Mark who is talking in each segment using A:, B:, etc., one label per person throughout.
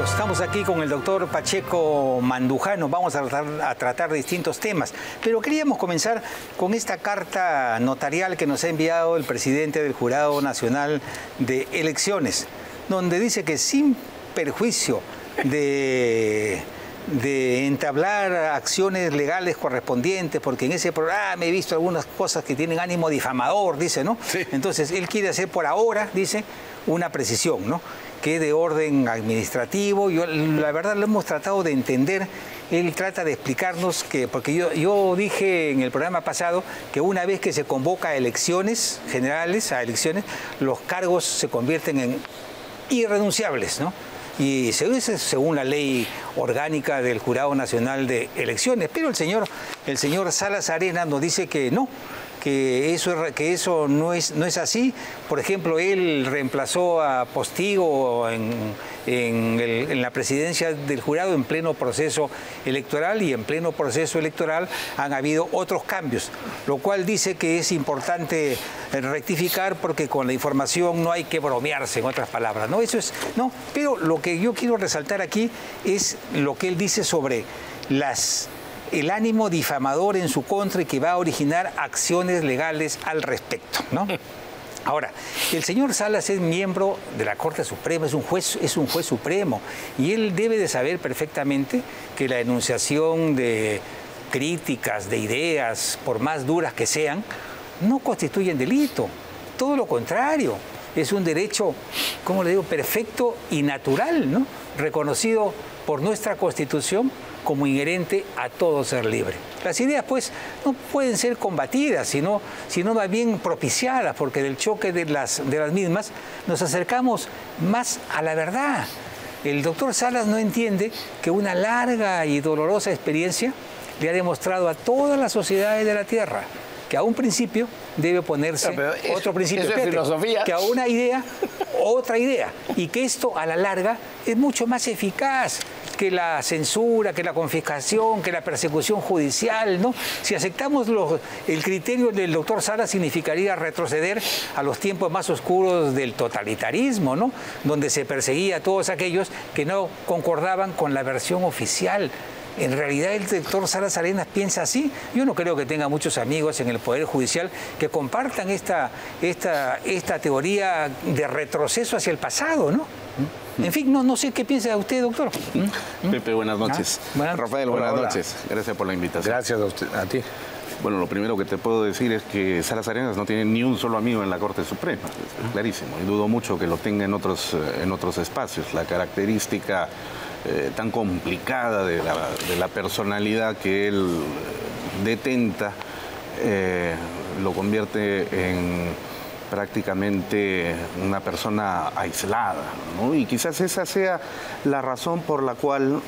A: amigos, estamos aquí con el doctor Pacheco Mandujano. Vamos a tratar distintos temas, pero queríamos comenzar con esta carta notarial que nos ha enviado el presidente del Jurado Nacional de Elecciones, donde dice que sin perjuicio de entablar acciones legales correspondientes, porque en ese programa he visto algunas cosas que tienen ánimo difamador, dice, ¿no? Sí. Entonces, él quiere hacer por ahora, dice, una precisión, ¿no? Que de orden administrativo. Yo, la verdad, lo hemos tratado de entender. Él trata de explicarnos que, porque yo dije en el programa pasado que una vez que se convoca a elecciones generales, los cargos se convierten en irrenunciables, ¿no? Y se dice según la ley orgánica del Jurado Nacional de Elecciones. Pero el señor Salas Arenas nos dice que no, que eso no es así. Por ejemplo, él reemplazó a Postigo en la presidencia del jurado en pleno proceso electoral, y en pleno proceso electoral han habido otros cambios, lo cual dice que es importante rectificar, porque con la información no hay que bromearse, en otras palabras, ¿no? Pero lo que yo quiero resaltar aquí es lo que él dice sobre el ánimo difamador en su contra y que va a originar acciones legales al respecto, ¿no? Ahora, el señor Salas es miembro de la Corte Suprema, es un juez supremo, y él debe de saber perfectamente que la enunciación de críticas, de ideas, por más duras que sean, no constituyen delito. Todo lo contrario, es un derecho, ¿cómo le digo?, perfecto y natural, ¿no? Reconocido por nuestra Constitución como inherente a todo ser libre. Las ideas, pues, no pueden ser combatidas, sino más bien propiciadas, porque del choque de las mismas nos acercamos más a la verdad. El doctor Salas no entiende que una larga y dolorosa experiencia le ha demostrado a todas las sociedades de la Tierra que a un principio debe ponerse otro principio,
B: eso es filosofía,
A: que a una idea, otra idea, y que esto a la larga es mucho más eficaz que la censura, que la confiscación, que la persecución judicial, ¿no? Si aceptamos el criterio del doctor Salas, significaría retroceder a los tiempos más oscuros del totalitarismo, ¿no? Donde se perseguía a todos aquellos que no concordaban con la versión oficial. En realidad el doctor Salas Arenas piensa así. Yo no creo que tenga muchos amigos en el Poder Judicial que compartan esta teoría de retroceso hacia el pasado, ¿no? En fin, no sé qué piensa usted, doctor.
B: Pepe, buenas noches. Rafael, buenas noches. Gracias por la invitación.
C: Gracias a ti.
B: Bueno, lo primero que te puedo decir es que Salas Arenas no tiene ni un solo amigo en la Corte Suprema, es clarísimo, y dudo mucho que lo tenga en otros espacios. La característica tan complicada de la personalidad que él detenta lo convierte en prácticamente una persona aislada, ¿no? Y quizás esa sea la razón por la cual,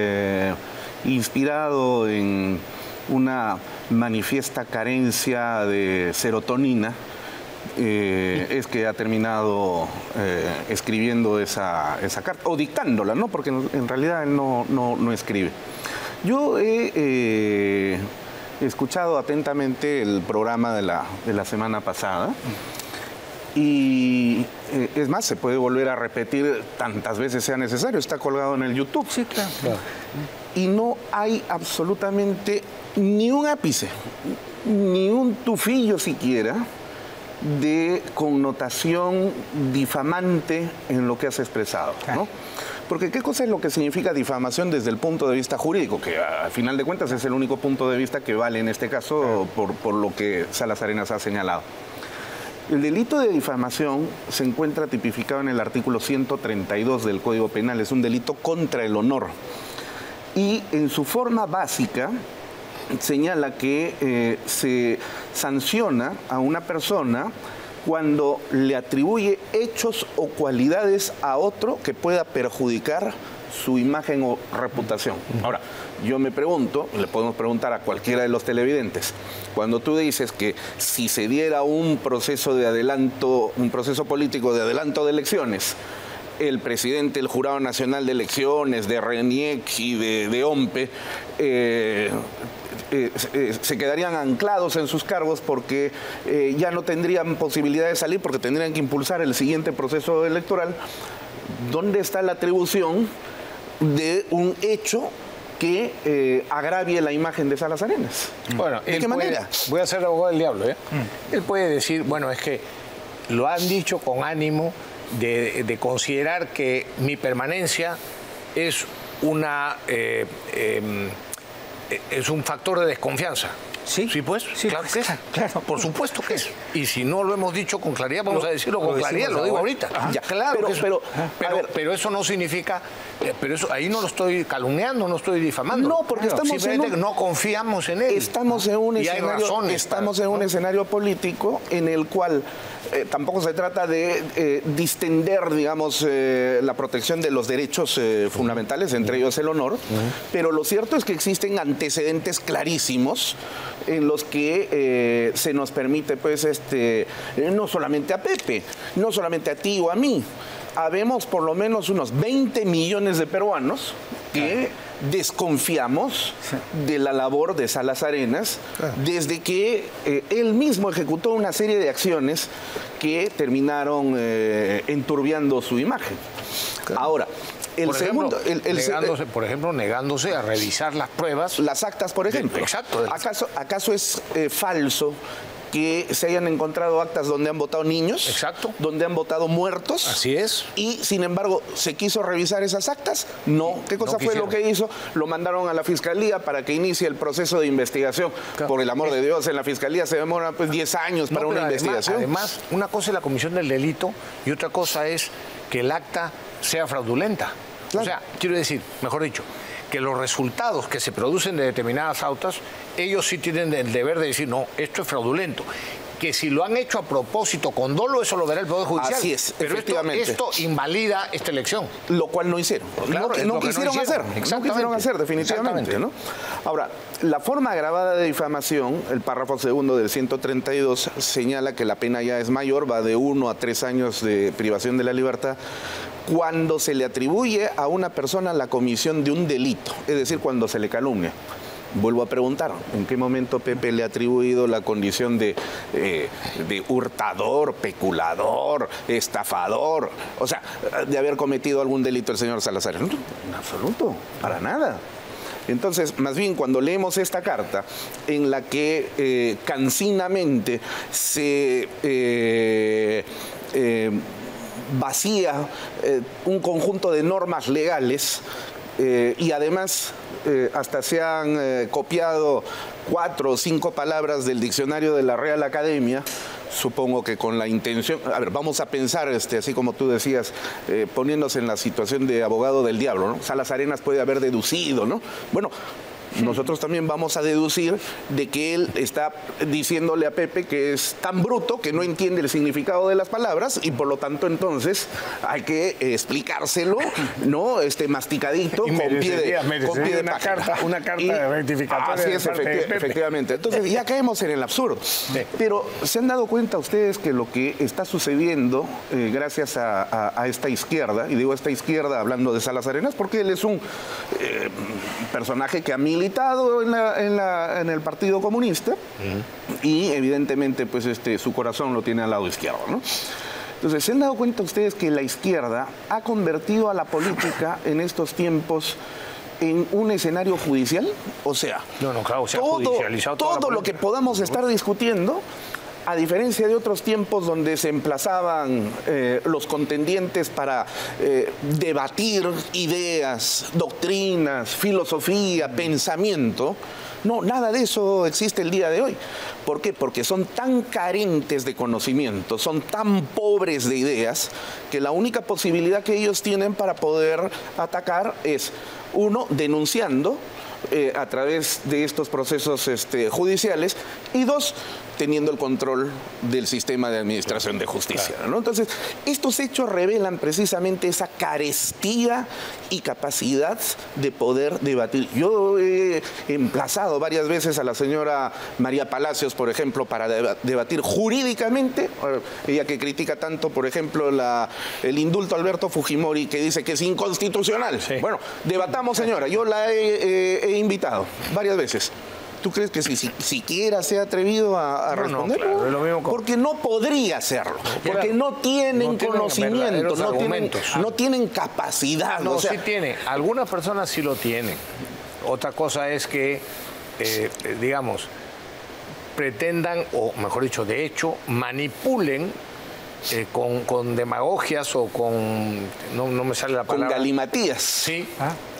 B: inspirado en una manifiesta carencia de serotonina, es que ha terminado escribiendo esa carta, o dictándola, ¿no? Porque en realidad él no escribe. Yo he escuchado atentamente el programa de la semana pasada, y es más, se puede volver a repetir tantas veces sea necesario, está colgado en el YouTube.
A: Sí, claro.
B: Y no hay absolutamente ni un ápice, ni un tufillo siquiera de connotación difamante en lo que has expresado, ¿no? Porque ¿qué cosa es lo que significa difamación desde el punto de vista jurídico? Que al final de cuentas es el único punto de vista que vale en este caso por lo que Salas Arenas ha señalado. El delito de difamación se encuentra tipificado en el artículo 132 del Código Penal. Es un delito contra el honor. Y en su forma básica señala que se sanciona a una persona cuando le atribuye hechos o cualidades a otro que pueda perjudicar su imagen o reputación. Ahora, yo me pregunto, le podemos preguntar a cualquiera de los televidentes, cuando tú dices que si se diera un proceso de adelanto, un proceso político de adelanto de elecciones, el presidente del Jurado Nacional de Elecciones, de RENIEC y de OMPE, se quedarían anclados en sus cargos porque ya no tendrían posibilidad de salir, porque tendrían que impulsar el siguiente proceso electoral. ¿Dónde está la atribución de un hecho que agravie la imagen de Salas Arenas.
C: Bueno,
B: ¿de qué manera?
C: Voy a ser abogado del diablo, ¿eh? Él puede decir, bueno, es que lo han dicho con ánimo de considerar que mi permanencia es es un factor de desconfianza.
A: Sí,
C: sí, pues,
A: sí,
C: claro que es.
A: Claro.
C: Por supuesto que es. Y si no lo hemos dicho con claridad, vamos a decirlo con claridad, lo digo ahorita.
B: Ya,
C: claro,
B: pero
C: eso no significa, pero eso ahí no lo estoy calumniando, no estoy difamando.
B: No, porque estamos
C: simplemente no confiamos en él.
B: Estamos en un escenario político en el cual tampoco se trata de distender, digamos, la protección de los derechos fundamentales, entre ellos el honor, pero lo cierto es que existen antecedentes clarísimos en los que se nos permite, pues, no solamente a Pepe, no solamente a ti o a mí, habemos por lo menos unos 20 millones de peruanos que desconfiamos de la labor de Salas Arenas desde que él mismo ejecutó una serie de acciones que terminaron enturbiando su imagen. Ahora,
C: por ejemplo, negándose a revisar las pruebas.
B: Las actas, por ejemplo.
C: Exacto.
B: ¿Acaso es falso que se hayan encontrado actas donde han votado niños?
C: Exacto.
B: Donde han votado muertos.
C: Así es.
B: Y, sin embargo, ¿se quiso revisar esas actas? No. ¿Qué cosa fue lo que hizo? Lo mandaron a la Fiscalía para que inicie el proceso de investigación. Claro. Por el amor de Dios, en la Fiscalía se demora, pues, 10 años para una investigación.
C: Además, una cosa es la comisión del delito y otra cosa es que el acta sea fraudulenta. Claro. O sea, quiero decir, mejor dicho, que los resultados que se producen de determinadas autas, ellos sí tienen el deber de decir, no, esto es fraudulento. Que si lo han hecho a propósito, con dolo, eso lo verá el Poder Judicial.
B: Así es,
C: pero
B: efectivamente.
C: Esto invalida esta elección.
B: Lo cual no hicieron.
C: Claro,
B: no quisieron hacer, definitivamente, ¿no? Ahora, la forma agravada de difamación, el párrafo segundo del 132, señala que la pena ya es mayor, va de 1 a 3 años de privación de la libertad, cuando se le atribuye a una persona la comisión de un delito, es decir, cuando se le calumnia. Vuelvo a preguntar, ¿en qué momento Pepe le ha atribuido la condición de hurtador, peculador, estafador? O sea, de haber cometido algún delito el señor Salazar. No, en absoluto, para nada. Entonces, más bien, cuando leemos esta carta en la que cansinamente se vacía un conjunto de normas legales y además hasta se han copiado 4 o 5 palabras del diccionario de la Real Academia, supongo que con la intención, a ver, vamos a pensar, así como tú decías, poniéndose en la situación de abogado del diablo, ¿no? Salas Arenas puede haber deducido, ¿no? Bueno, nosotros también vamos a deducir de que él está diciéndole a Pepe que es tan bruto que no entiende el significado de las palabras y por lo tanto entonces hay que explicárselo, ¿no? Masticadito, con pie de
C: una carta de rectificatoria.
B: Así es, efectivamente. Entonces ya caemos en el absurdo. Sí. Pero ¿se han dado cuenta ustedes que lo que está sucediendo gracias a esta izquierda, y digo esta izquierda hablando de Salas Arenas porque él es un personaje que ha militado en el Partido Comunista y evidentemente pues su corazón lo tiene al lado izquierdo, ¿no? Entonces, ¿se han dado cuenta ustedes que la izquierda ha convertido a la política en estos tiempos en un escenario judicial? O sea, todo lo que podamos estar discutiendo, a diferencia de otros tiempos donde se emplazaban los contendientes para debatir ideas, doctrinas, filosofía, pensamiento, no, nada de eso existe el día de hoy. ¿Por qué? Porque son tan carentes de conocimiento, son tan pobres de ideas, que la única posibilidad que ellos tienen para poder atacar es, uno, denunciando a través de estos procesos judiciales, y dos, teniendo el control del sistema de administración de justicia, ¿no? Entonces, estos hechos revelan precisamente esa carestía y capacidad de poder debatir. Yo he emplazado varias veces a la señora María Palacios, por ejemplo, para debatir jurídicamente, ella que critica tanto, por ejemplo, el indulto a Alberto Fujimori, que dice que es inconstitucional. Sí. Bueno, debatamos, señora, yo la he invitado varias veces. ¿tú crees que si siquiera se ha atrevido a responder?
C: Claro, es lo mismo
B: porque no podría hacerlo, porque no tienen conocimiento, no tienen capacidad.
C: No, sí tiene. Algunas personas sí lo tienen. Otra cosa es que, digamos, pretendan, o mejor dicho, de hecho, manipulen con demagogias o con... No me sale la palabra.
B: Con galimatías.
C: Sí,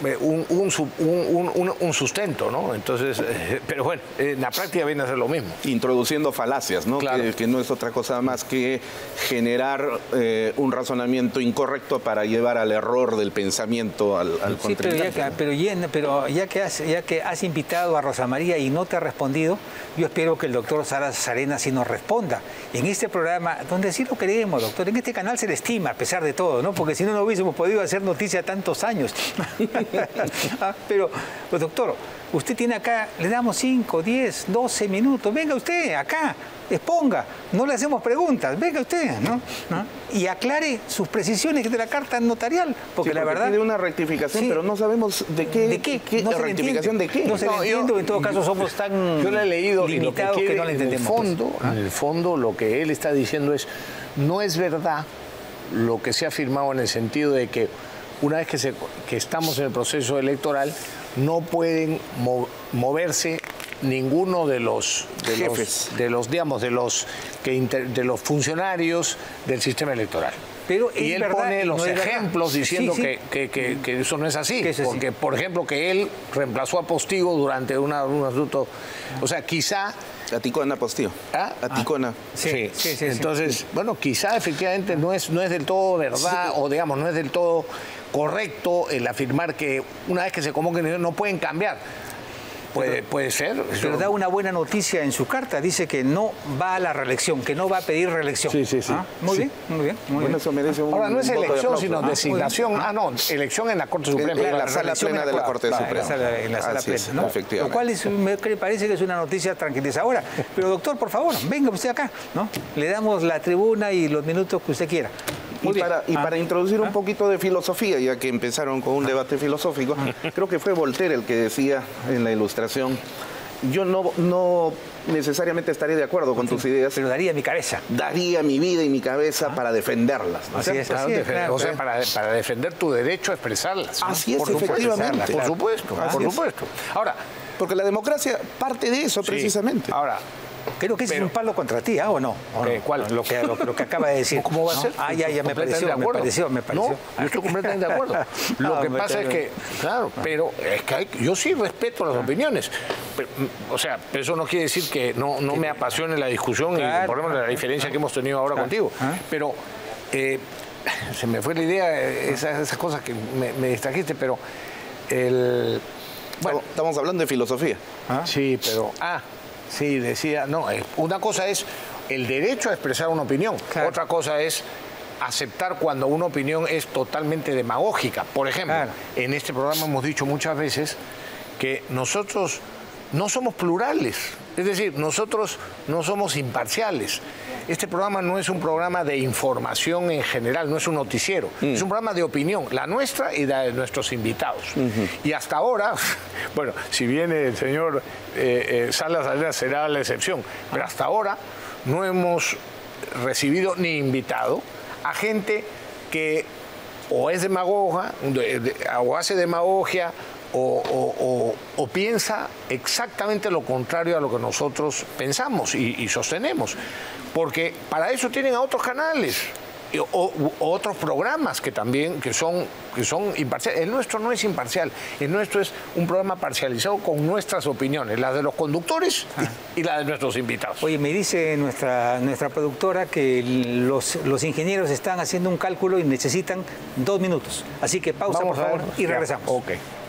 C: un sustento, ¿no? Entonces, pero bueno, en la práctica viene a ser lo mismo.
B: Introduciendo falacias, ¿no?
C: Claro.
B: Que no es otra cosa más que generar un razonamiento incorrecto para llevar al error del pensamiento al
A: sí,
B: contrincante.
A: pero ya que has invitado a Rosa María y no te ha respondido, yo espero que el doctor Salas Arenas sí nos responda. En este programa, donde sí lo queremos, doctor, en este canal se le estima, a pesar de todo, ¿no? Porque si no, no hubiésemos podido hacer noticia tantos años. Pero, pues, doctor, usted tiene acá, le damos 5, 10, 12 minutos. Venga usted acá, exponga. No le hacemos preguntas. Venga usted, ¿no? Y aclare sus precisiones de la carta notarial. Porque la verdad...
B: Pide una rectificación,
A: sí,
B: pero no sabemos de qué.
A: ¿De qué? No se
B: ¿Rectificación de qué?
A: No se le entiende, en todo caso somos tan
C: yo le he leído
A: limitados
C: y lo
A: que no le entendemos.
C: En el fondo, lo que él está diciendo es, no es verdad lo que se ha afirmado en el sentido de que una vez que estamos en el proceso electoral, no pueden moverse ninguno de los
B: jefes,
C: de los funcionarios del sistema electoral.
A: Pero
C: y él pone los ejemplos diciendo que eso no es así. Porque, por ejemplo, que él reemplazó a Postigo durante un asunto. O sea, quizá...
B: A Ticona Postigo.
C: ¿Ah?
B: A Ticona.
C: Sí. Entonces, bueno, quizá efectivamente no es del todo verdad, o digamos, no es del todo correcto el afirmar que una vez que se convoquen no pueden cambiar. Puede ser.
A: Pero da una buena noticia en su carta. Dice que no va a la reelección, que no va a pedir reelección.
B: Sí.
A: Muy bien.
B: Bueno, eso merece un
C: Ahora, no es elección,
B: de
C: sino designación. No, elección en la Corte Suprema.
B: En la sala plena de la Corte Suprema.
A: En la sala plena, ¿no?
B: Efectivamente.
A: Lo cual me parece que es una noticia tranquilizadora. Pero, doctor, por favor, venga usted acá, ¿no? Le damos la tribuna y los minutos que usted quiera.
B: Para introducir un poquito de filosofía, ya que empezaron con un debate filosófico, creo que fue Voltaire el que decía en la Ilustración, yo no necesariamente estaría de acuerdo con tus ideas,
A: pero daría mi cabeza.
B: Daría mi vida y mi cabeza para defenderlas. ¿No?
A: Así es, claro.
C: O sea, para defender tu derecho a expresarlas. ¿No?
B: Así es, efectivamente.
C: Por supuesto. Ahora,
B: porque la democracia parte de eso, precisamente.
C: Ahora,
A: creo que ese es un palo contra ti, ¿o no?
C: ¿Cuál?
A: Lo que acaba de decir.
C: ¿Cómo va a ser?
A: Ya, me pareció.
C: No, yo estoy completamente de acuerdo. Lo que pasa es que, claro, pero es que yo sí respeto las opiniones. Pero, o sea, eso no quiere decir que no me apasione la discusión y, por ejemplo, la diferencia que hemos tenido ahora contigo. Pero se me fue la idea, esas cosas que me distrajiste, pero
B: bueno, estamos hablando de filosofía.
C: Sí, pero... Sí, decía, una cosa es el derecho a expresar una opinión, otra cosa es aceptar cuando una opinión es totalmente demagógica. Por ejemplo, en este programa hemos dicho muchas veces que nosotros no somos plurales, es decir, nosotros no somos imparciales. Este programa no es un programa de información en general, no es un noticiero, es un programa de opinión, la nuestra y la de nuestros invitados. Y hasta ahora, bueno, si viene el señor Salas Arenas será la excepción, pero hasta ahora no hemos recibido ni invitado a gente que o es demagoga, o hace demagogia, o piensa exactamente lo contrario a lo que nosotros pensamos y sostenemos. Porque para eso tienen a otros canales o otros programas que también que son imparciales. El nuestro no es imparcial, el nuestro es un programa parcializado con nuestras opiniones, las de los conductores y las de nuestros invitados.
A: Oye, me dice nuestra productora que los ingenieros están haciendo un cálculo y necesitan 2 minutos. Así que pausa, por favor, y regresamos.
C: Ok.